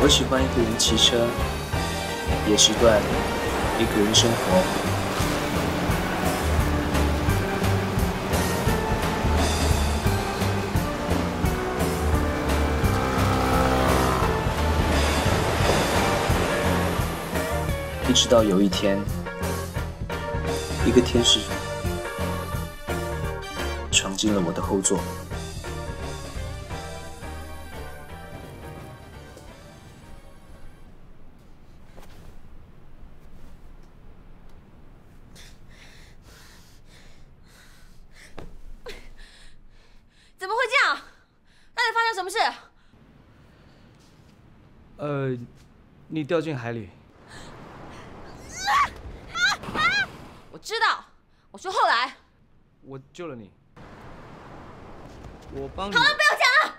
我喜欢一个人骑车，也习惯一个人生活。一直到有一天，一个天使闯进了我的后座。 怎么会这样？到底发生什么事？ 你掉进海里。 我知道，我说后来。 我救了你。我帮你。 好了，不要讲了。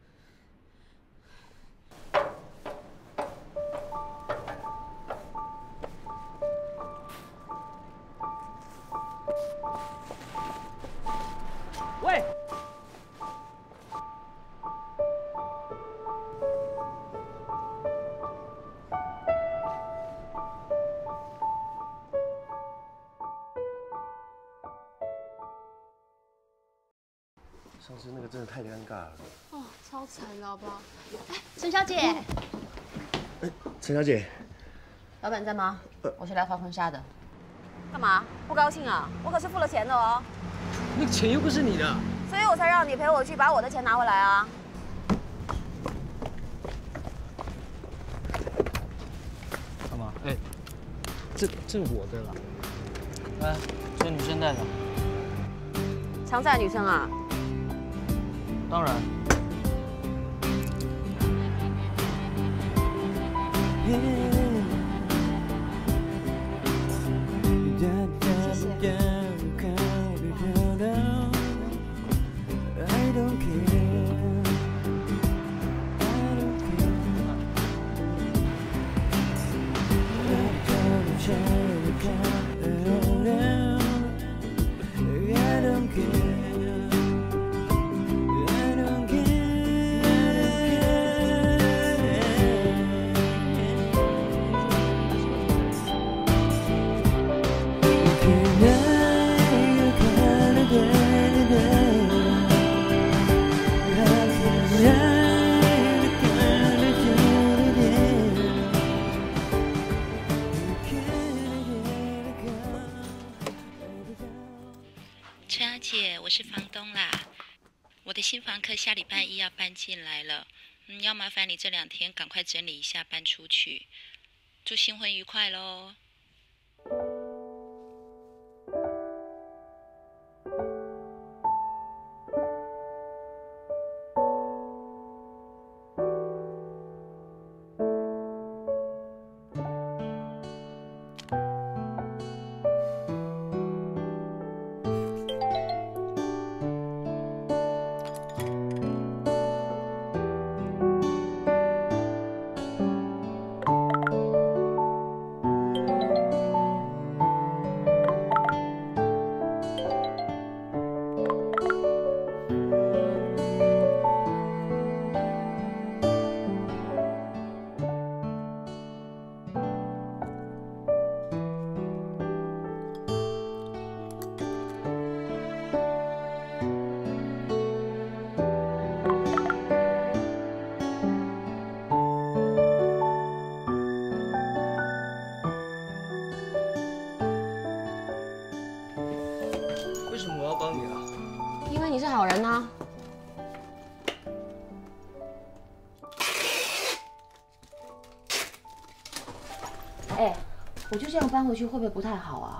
喂。 上次那个真的太尴尬了。 哦，超惨的好不好？哎，陈小姐。 陈小姐， 老板在吗？我是来还婚纱的。 干嘛？不高兴啊？我可是付了钱的哦。 那个钱又不是你的。 所以我才让你陪我去把我的钱拿回来啊。 干嘛？哎，这我的了。来，这女生戴的。 常在女生啊？ 当然。 陈小姐，我是房东啦，我的新房客下礼拜一要搬进来了，要麻烦你这2天赶快整理一下搬出去，祝新婚愉快咯。 为什么我要帮你啊？ 因为你是好人啊。哎，我就这样搬回去会不会不太好啊？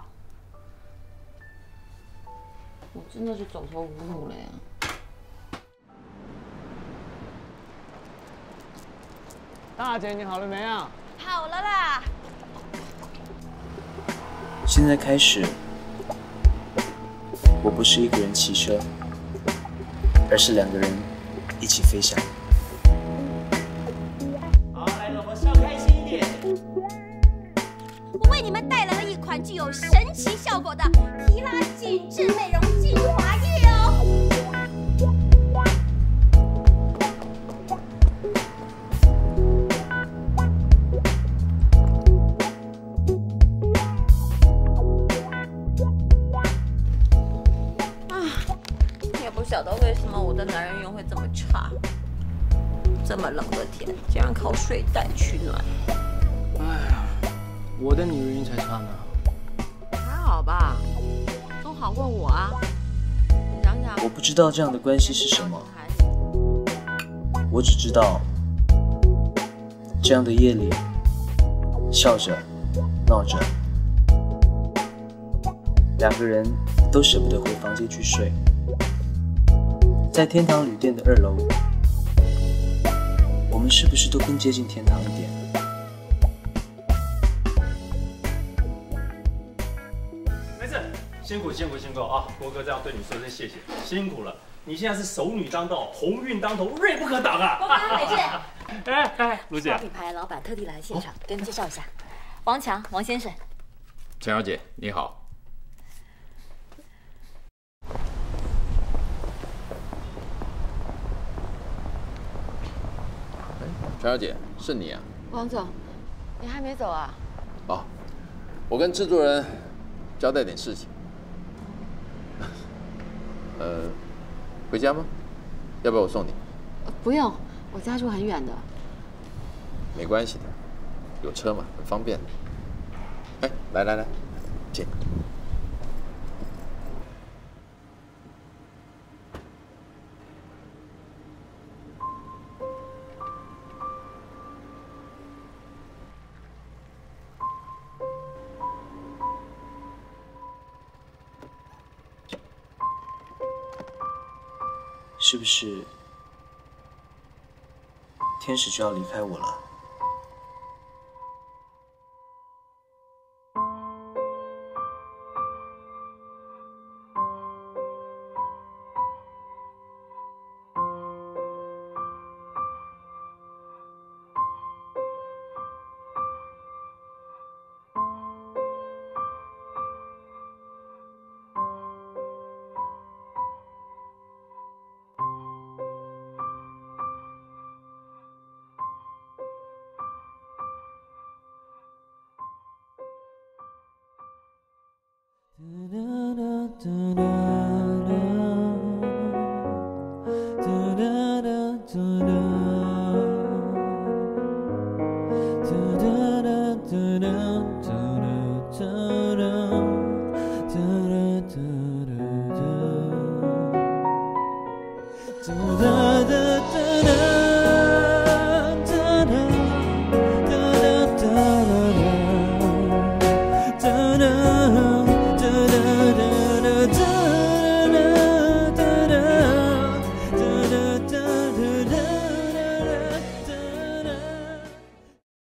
我真的是走投无路了呀。 大姐，你好了没啊？ 好了啦。 现在开始，我不是一个人骑车，而是2个人一起飞翔。 好，来，老婆笑开心一点。 我为你们带来了一款具有神奇效果的提拉紧致美容精华液哦。 晓得为什么我的男人缘会这么差。这么冷的天，竟然靠睡袋取暖。 哎呀，我的女人缘才差呢。 还好吧，总好过我啊。你想想， 我不知道这样的关系是什么，我只知道这样的夜里，笑着闹着，两个人都舍不得回房间去睡。在天堂旅店的2楼，我们是不是都更接近天堂一点？ 没事，辛苦啊！国哥这样对你说声谢谢，辛苦了。你现在是熟女当道，鸿运当头，锐不可挡啊！ 国哥，美智， 哎，卢姐， 品牌老板特地来现场，给你介绍一下，王强，王先生。 陈小姐，你好。陈小姐，是你啊？ 王总，你还没走啊？ 哦，我跟制作人交代点事情。回家吗？要不要我送你？ 不用，我家住很远的。 没关系的，有车嘛，很方便。哎，来，请。 是不是天使就要离开我了？ da